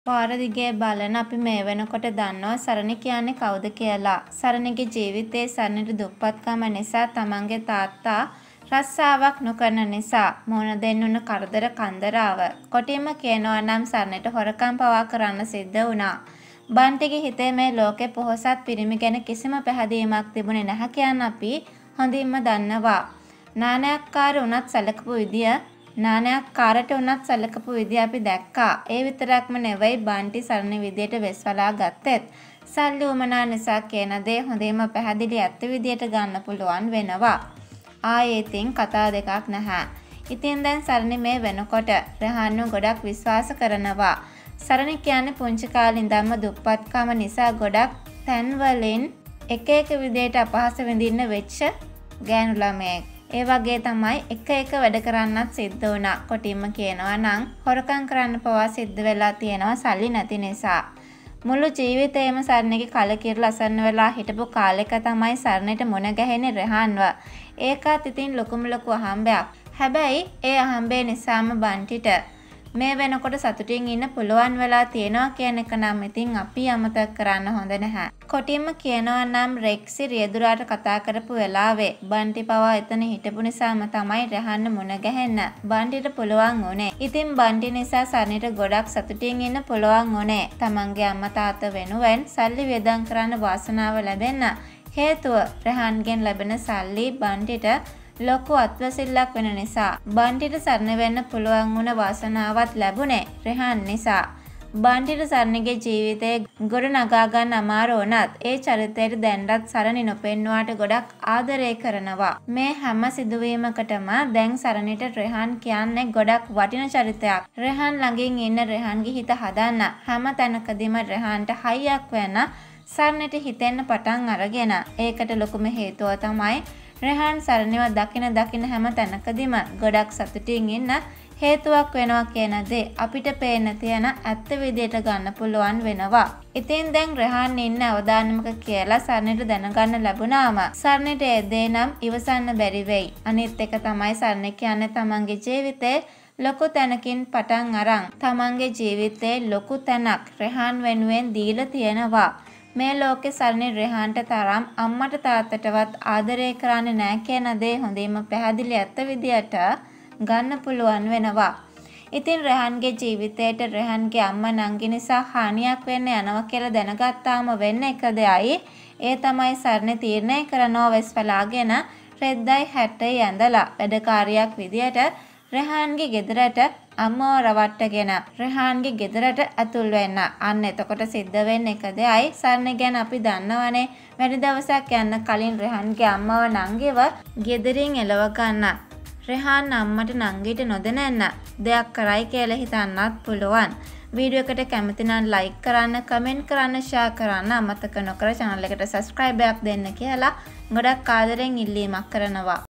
පාර දිගේ බලන අපි මේ වෙනකොට දන්නවා සරණි කියන්නේ කවුද කියලා. සරණිගේ ජීවිතයේ සරණිට දුප්පත්කම නිසා තමන්ගේ තාත්තා රස්සාවක් නොකරන නිසා මොන දෙන්නුන කරදර කන්දරාව. කොටින්ම කියනවා නම් සරණිට හොරකම් පවා කරන්න සිද්ධ වුණා. බන්ටිගේ හිතේ මේ ලෝකේ පොහොසත් පිරිමි ගැන කිසිම පැහැදීමක් තිබුණේ නැහැ කියන අපි හොඳින්ම දන්නවා. නානයක්කාර උනත් සැලකපු විදිය නානයක්කාරට උනත් සැලකපු විදිය අපි දැක්කා. ඒ විතරක්ම නෙවෙයි බන්ටි සරණි විදියට වෙස්වලා ගත්තෙත් සල්ලි උමනා නිසා කියන දේ හොඳින්ම පැහැදිලි ඇත්ත විදියට ගන්න පුළුවන් වෙනවා. ආයේ ඉතින් කතා දෙකක් නැහැ. ඉතින් දැන් සරණි මේ වෙනකොට රහන්ව ගොඩක් විශ්වාස කරනවා. සරණි කියන්නේ පුංචි කාලේ ඉඳන්ම දුප්පත්කම නිසා ගොඩක් තැන්වලින් එක එක විදියට අපහාස විඳින්න වෙච්ච ගෑනු ළමයෙක්. ඒ වගේ තමයි එක එක වැඩ කරන්නත් සිද්ධ වුණා. කොටින්ම කියනවා නම් හොරකම් කරන්න පවා සිද්ධ වෙලා තියෙනවා සල්ලි නැති නිසා. මුළු ජීවිතේම සරණිගේ කලකිරලා අසන්න වෙලා හිටපු කාලෙක තමයි සරණිට මුණ ගැහෙන්නේ රහන්ව. ඒකත් ඉතින් ලොකුම ලොකු අහම්බයක්. හැබැයි ඒ අහම්බේ නිසාම බන්ටිට මේ වෙනකොට සතුටින් ඉන්න පුළුවන් වෙලා තියෙනවා කියන එක නම් ඉතින් අපි අමතක කරන්න හොඳ නැහැ. කොටින්ම කියනවා නම් රෙක්සි රියදුරාට කතා කරපු වෙලාවේ බන්ටි පවා එතන හිටපු නිසාම තමයි රහන්න මුණ ගැහෙන්න බන්ටිට පුළුවන් උනේ. ඉතින් බන්ටි නිසා සරණිට ගොඩක් සතුටින් ඉන්න පුළුවන් උනේ. තමන්ගේ අම්මා තාත්තා වෙනුවෙන් සල්ලි වියදම් කරන්න වාසනාව ලැබෙන්න හේතුව රහන්ගෙන් ලැබෙන සල්ලි බන්ටිට ලොකු අත්වැසිල්ලක් වෙන නිසා. බන්ටිට සරණ වෙන්න පුළුවන් වුණ වාසනාවත් ලැබුණේ රහන් නිසා. බන්ටිට සරණිගේ ජීවිතේ ගොඩ නගා ගන්න අමාරු වුණත් ඒ චරිතයට දැන්වත් සරණි නොපෙන්නුවාට ගොඩක් ආදරය කරනවා. මේ හැම සිදුවීමකටම දැන් සරණිට රහන් කියන්නේ ගොඩක් වටින චරිතයක්. රහන් ළඟින් ඉන්න රහන්ගේ හිත හදන්න හැම තැනකදීම රහන්ට හයියක් වෙන සරණිට හිතෙන්න පටන් අරගෙන. ඒකට ලොකුම හේතුව තමයි රහන් සරණිව දකින හැම තැනකදීම ගොඩක් සතුටින් ඉන්න හේතුවක් වෙනවා කියන දේ අපිට පේන්න තියෙන ඇත්ත විදියට ගන්න පුළුවන් වෙනවා. ඉතින් දැන් රහන් ඉන්න අවදානමක කියලා සරණිට දැනගන්න ලැබුණාම සරණිට ඒ දේ නම් ඉවසන්න බැරි වෙයි. අනිත් එක තමයි සරණි කියන්නේ තමන්ගේ ජීවිතේ ලොකු තැනකින් පටන් අරන් තමන්ගේ ජීවිතේ ලොකු තැනක් රහන් වෙනුවෙන් දීලා තියෙනවා. මේ ලෝකේ සරණි රහන්ට තරම් අම්මට තාත්තටවත් ආදරය කරන්නේ නැහැ කියන දේ හොඳින්ම පැහැදිලි ඇත්ත විදියට ගන්න පුළුවන් වෙනවා. ඉතින් රහන්ගේ ජීවිතේට රහන්ගේ අම්මා නංගි නිසා හානියක් වෙන්න යනවා කියලා දැනගත්තාම වෙන්න එක දෙයයි. ඒ තමයි සරණි තීරණය කරනවා වෙස්වලාගෙන රෙද්දයි හැටයි ඇඳලා වැඩකාරියක් විදියට රහන්ගේ ගෙදරට අම්මව රවට්ටගෙන රහන්ගේ ගෙදරට ඇතුල් වෙන්න. අන්න එතකොට සිද්ධ වෙන්නේ එක දෙයයි. සරණි ගැන අපි දන්නවනේ වැඩි දවසක් යන්න කලින් රහන්ගේ අම්මව නංගිව ගෙදරින් එලව ගන්න. රහන් අම්මට නංගිට නොදැනෙන්න දෙයක් කරයි කියලා හිතන්නත් පුළුවන්. වීඩියෝ එකට කැමති නම් ලයික් කරන්න, කමෙන්ට් කරන්න, ෂෙයා කරන්න අමතක නොකර channel එකට subscribe එකක් දෙන්න කියලා ගොඩක් ආදරෙන් ඉල්ලීමක් කරනවා.